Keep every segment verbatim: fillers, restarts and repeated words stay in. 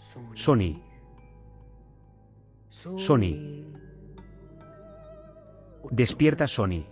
Sonny. Sonny. Despierta, Sonny.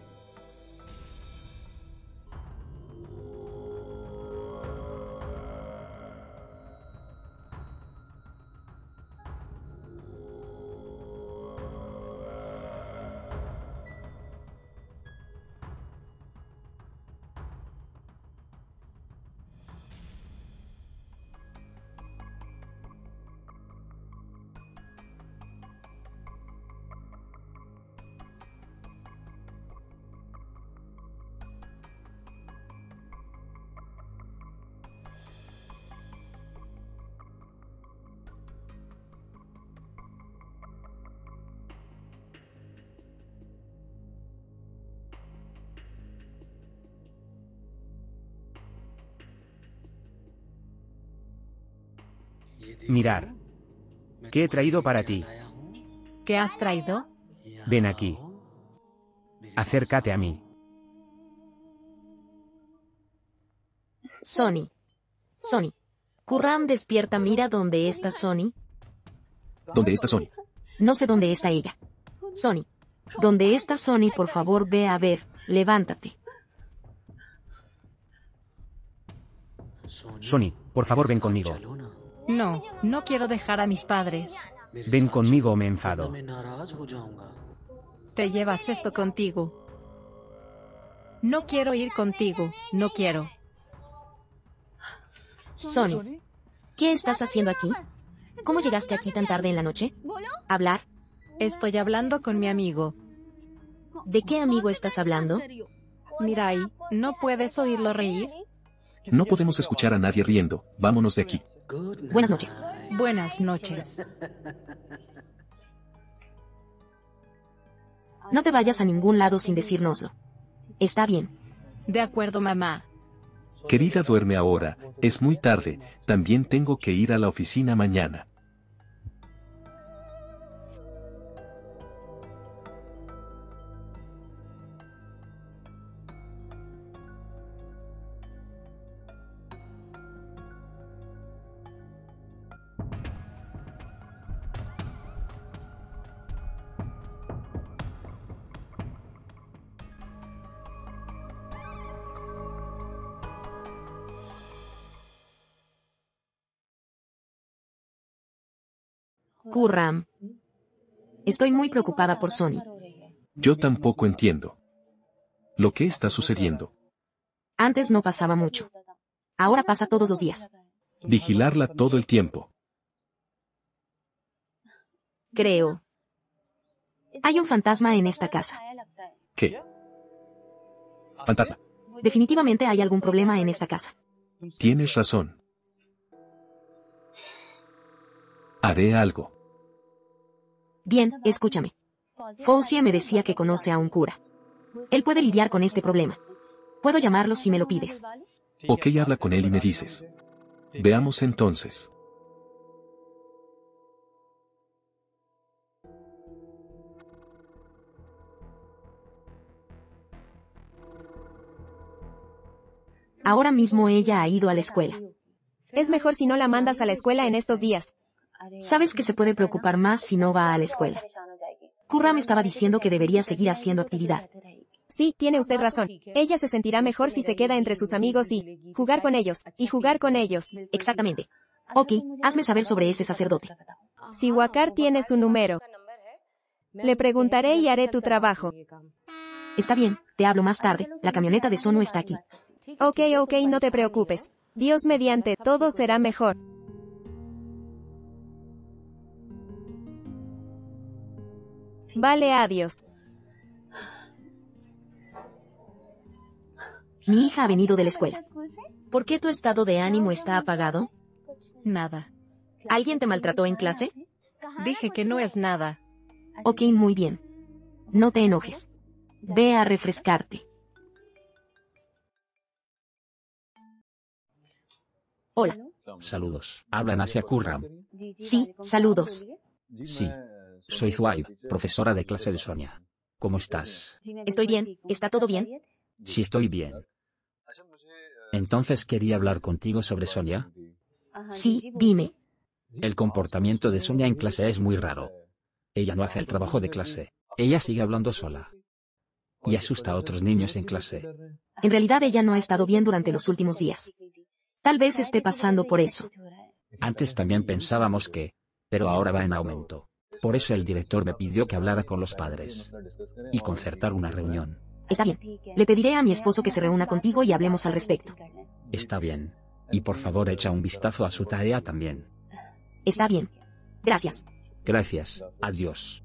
Mirar. ¿Qué he traído para ti? ¿Qué has traído? Ven aquí. Acércate a mí. Sonny. Sonny. Khurram, despierta, mira dónde está Sonny. ¿Dónde está Sonny? No sé dónde está ella. Sonny. ¿Dónde está Sonny? Por favor, ve a ver. Levántate. Sonny, por favor, ven conmigo. No, no quiero dejar a mis padres. Ven conmigo o me enfado. Te llevas esto contigo. No quiero ir contigo, no quiero. Sonny. ¿Qué estás haciendo aquí? ¿Cómo llegaste aquí tan tarde en la noche? ¿Hablar? Estoy hablando con mi amigo. ¿De qué amigo estás hablando? Mirai, ¿no puedes oírlo reír? No podemos escuchar a nadie riendo. Vámonos de aquí. Buenas noches. Buenas noches. No te vayas a ningún lado sin decírnoslo. Está bien. De acuerdo, mamá. Querida, duerme ahora. Es muy tarde. También tengo que ir a la oficina mañana. Khurram. Estoy muy preocupada por Sonny. Yo tampoco entiendo lo que está sucediendo. Antes no pasaba mucho. Ahora pasa todos los días. Vigilarla todo el tiempo. Creo. Hay un fantasma en esta casa. ¿Qué? Fantasma. Definitivamente hay algún problema en esta casa. Tienes razón. Haré algo. Bien, escúchame. Faucia me decía que conoce a un cura. Él puede lidiar con este problema. Puedo llamarlo si me lo pides. Ok, habla con él y me dices. Veamos entonces. Ahora mismo ella ha ido a la escuela. Es mejor si no la mandas a la escuela en estos días. Sabes que se puede preocupar más si no va a la escuela. Khurram estaba diciendo que debería seguir haciendo actividad. Sí, tiene usted razón. Ella se sentirá mejor si se queda entre sus amigos y jugar con ellos, y jugar con ellos. Exactamente. Ok, hazme saber sobre ese sacerdote. Si Waqar tiene su número, le preguntaré y haré tu trabajo. Está bien, te hablo más tarde, la camioneta de Sonu está aquí. Ok, ok, no te preocupes. Dios mediante, todo será mejor. Vale, adiós. Mi hija ha venido de la escuela. ¿Por qué tu estado de ánimo está apagado? Nada. ¿Alguien te maltrató en clase? Dije que no es nada. Ok, muy bien. No te enojes. Ve a refrescarte. Hola. Saludos. ¿Hablan hacia Khurram? Sí, saludos. Sí. Soy Zuaib, profesora de clase de Sonia. ¿Cómo estás? Estoy bien. ¿Está todo bien? Sí, estoy bien. Entonces quería hablar contigo sobre Sonia. Sí, dime. El comportamiento de Sonia en clase es muy raro. Ella no hace el trabajo de clase. Ella sigue hablando sola. Y asusta a otros niños en clase. En realidad ella no ha estado bien durante los últimos días. Tal vez esté pasando por eso. Antes también pensábamos que, pero ahora va en aumento. Por eso el director me pidió que hablara con los padres. Y concertar una reunión. Está bien. Le pediré a mi esposo que se reúna contigo y hablemos al respecto. Está bien. Y por favor echa un vistazo a su tarea también. Está bien. Gracias. Gracias. Adiós.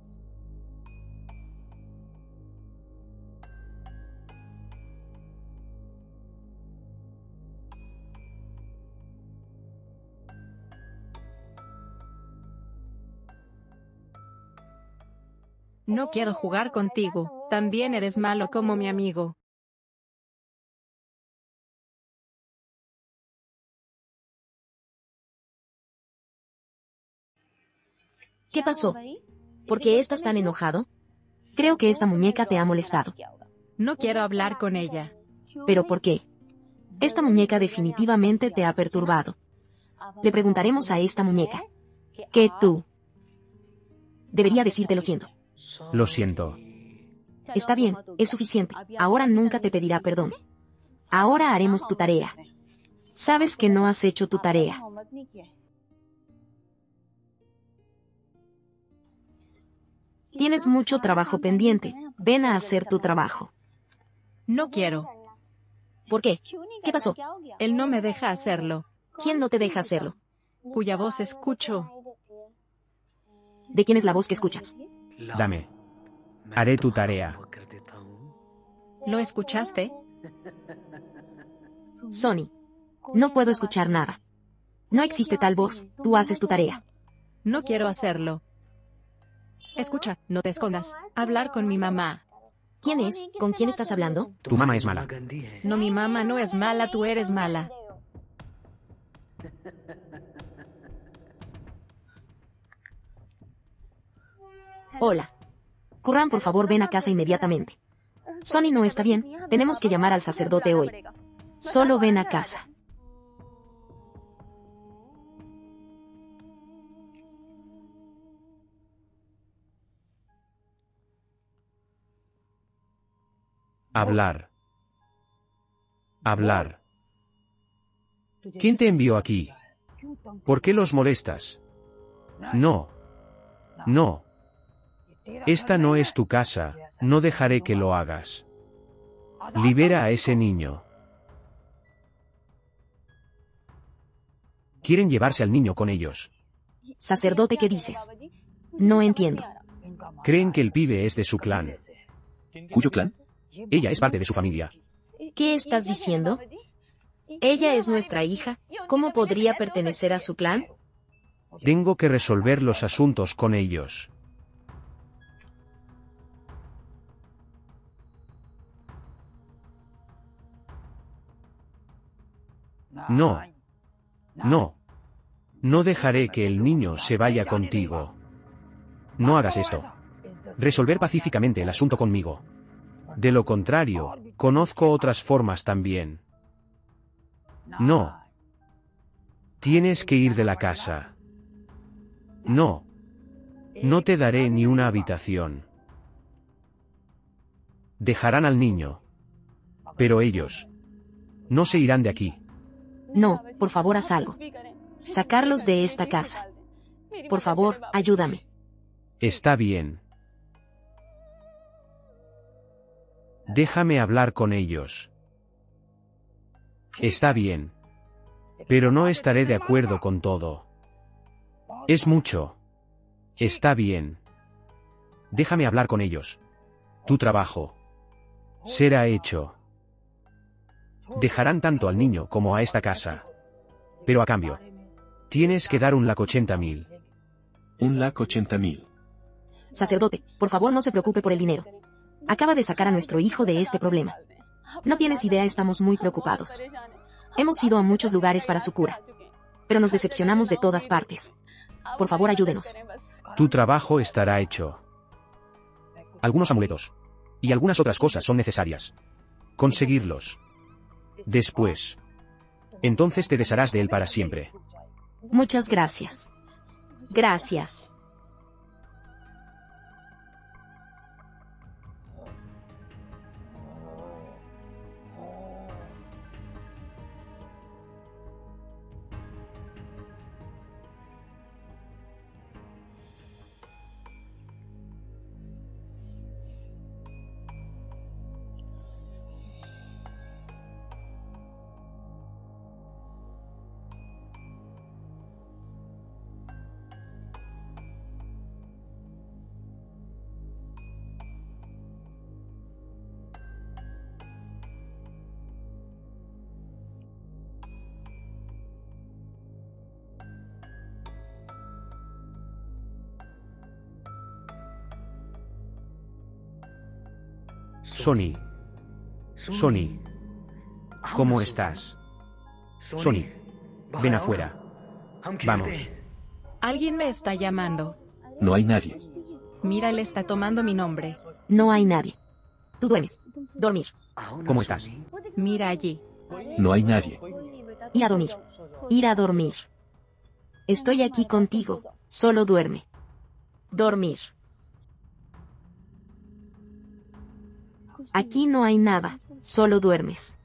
No quiero jugar contigo, también eres malo como mi amigo. ¿Qué pasó? ¿Por qué estás tan enojado? Creo que esta muñeca te ha molestado. No quiero hablar con ella. ¿Pero por qué? Esta muñeca definitivamente te ha perturbado. Le preguntaremos a esta muñeca. ¿Qué tú? Debería decirte lo siento. Lo siento. Está bien, es suficiente. Ahora nunca te pedirá perdón. Ahora haremos tu tarea. Sabes que no has hecho tu tarea. Tienes mucho trabajo pendiente. Ven a hacer tu trabajo. No quiero. ¿Por qué? ¿Qué pasó? Él no me deja hacerlo. ¿Quién no te deja hacerlo? Cuya voz escucho. ¿De quién es la voz que escuchas? Dame. Haré tu tarea. ¿Lo escuchaste? Sonny. No puedo escuchar nada. No existe tal voz. Tú haces tu tarea. No quiero hacerlo. Escucha, no te escondas. Hablar con mi mamá. ¿Quién es? ¿Con quién estás hablando? Tu mamá es mala. No, mi mamá no es mala, tú eres mala. Hola. Curran, por favor, ven a casa inmediatamente. Sonny no está bien. Tenemos que llamar al sacerdote hoy. Solo ven a casa. Hablar. Hablar. ¿Quién te envió aquí? ¿Por qué los molestas? No. No. Esta no es tu casa, no dejaré que lo hagas. Libera a ese niño. Quieren llevarse al niño con ellos. Sacerdote, ¿qué dices? No entiendo. Creen que el pibe es de su clan. ¿Cuyo clan? Ella es parte de su familia. ¿Qué estás diciendo? Ella es nuestra hija. ¿Cómo podría pertenecer a su clan? Tengo que resolver los asuntos con ellos. No. No. No dejaré que el niño se vaya contigo. No hagas esto. Resolver pacíficamente el asunto conmigo. De lo contrario, conozco otras formas también. No. Tienes que ir de la casa. No. No te daré ni una habitación. Dejarán al niño. Pero ellos no se irán de aquí. No, por favor, haz algo. Sacarlos de esta casa. Por favor, ayúdame. Está bien. Déjame hablar con ellos. Está bien. Pero no estaré de acuerdo con todo. Es mucho. Está bien. Déjame hablar con ellos. Tu trabajo será hecho. Dejarán tanto al niño como a esta casa. Pero a cambio, tienes que dar un lakh ochenta mil. Un lakh ochenta mil. Sacerdote, por favor, no se preocupe por el dinero. Acaba de sacar a nuestro hijo de este problema. No tienes idea, estamos muy preocupados. Hemos ido a muchos lugares para su cura. Pero nos decepcionamos de todas partes. Por favor, ayúdenos. Tu trabajo estará hecho. Algunos amuletos y algunas otras cosas son necesarias. Conseguirlos. Después. Entonces te desharás de él para siempre. Muchas gracias. Gracias. Sonny. Sonny. ¿Cómo estás? Sonny. Ven afuera. Vamos. Alguien me está llamando. No hay nadie. Mira, él está tomando mi nombre. No hay nadie. Tú duermes. Dormir. ¿Cómo estás? Mira allí. No hay nadie. Ir a dormir. Ir a dormir. Estoy aquí contigo. Solo duerme. Dormir. Aquí no hay nada. Solo duermes.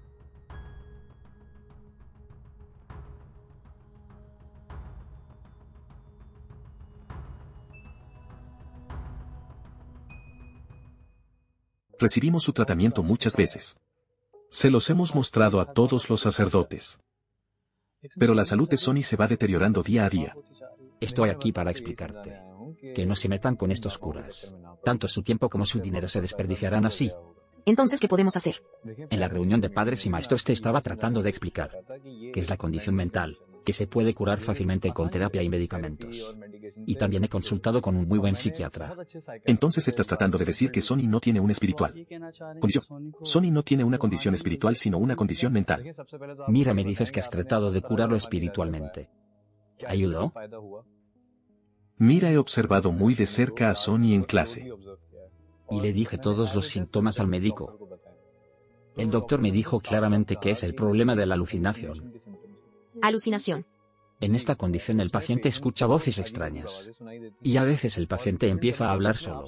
Recibimos su tratamiento muchas veces. Se los hemos mostrado a todos los sacerdotes. Pero la salud de Sonny se va deteriorando día a día. Estoy aquí para explicarte. Que no se metan con estos curas. Tanto su tiempo como su dinero se desperdiciarán así. Entonces, ¿qué podemos hacer? En la reunión de padres y maestros te estaba tratando de explicar que es la condición mental, que se puede curar fácilmente con terapia y medicamentos. Y también he consultado con un muy buen psiquiatra. Entonces estás tratando de decir que Sonny no tiene una espiritual condición. Sonny no tiene una condición espiritual sino una condición mental. Mira, me dices que has tratado de curarlo espiritualmente. ¿Ayudó? Mira, he observado muy de cerca a Sonny en clase. Y le dije todos los síntomas al médico. El doctor me dijo claramente que es el problema de la alucinación. Alucinación. En esta condición el paciente escucha voces extrañas. Y a veces el paciente empieza a hablar solo.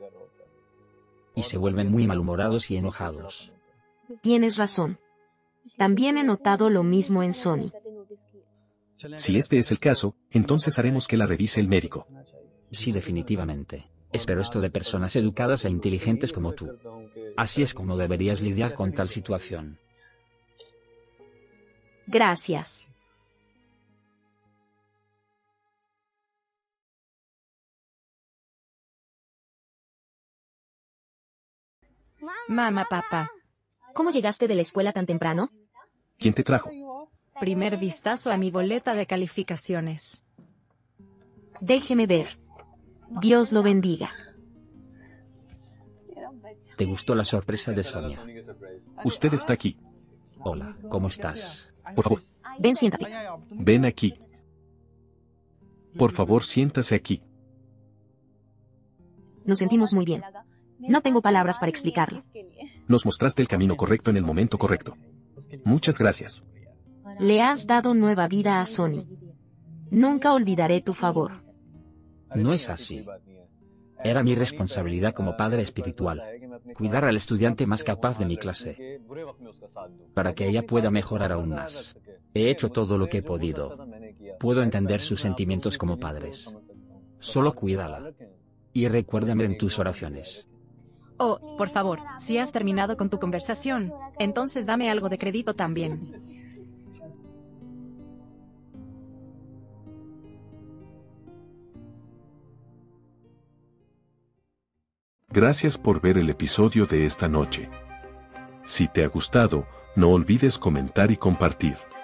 Y se vuelven muy malhumorados y enojados. Tienes razón. También he notado lo mismo en Sonny. Si este es el caso, entonces haremos que la revise el médico. Sí, definitivamente. Espero esto de personas educadas e inteligentes como tú. Así es como deberías lidiar con tal situación. Gracias. Mamá, papá. ¿Cómo llegaste de la escuela tan temprano? ¿Quién te trajo? Primer vistazo a mi boleta de calificaciones. Déjeme ver. Dios lo bendiga. ¿Te gustó la sorpresa de Sonia? Usted está aquí. Hola, ¿cómo estás? Por favor, Ven, siéntate. ven aquí. Por favor, siéntase aquí. Nos sentimos muy bien. No tengo palabras para explicarlo. Nos mostraste el camino correcto en el momento correcto. Muchas gracias. Le has dado nueva vida a Sonny. Nunca olvidaré tu favor. No es así. Era mi responsabilidad como padre espiritual, cuidar al estudiante más capaz de mi clase, para que ella pueda mejorar aún más. He hecho todo lo que he podido. Puedo entender sus sentimientos como padres. Solo cuídala. Y recuérdame en tus oraciones. Oh, por favor, si has terminado con tu conversación, entonces dame algo de crédito también. Gracias por ver el episodio de esta noche. Si te ha gustado, no olvides comentar y compartir.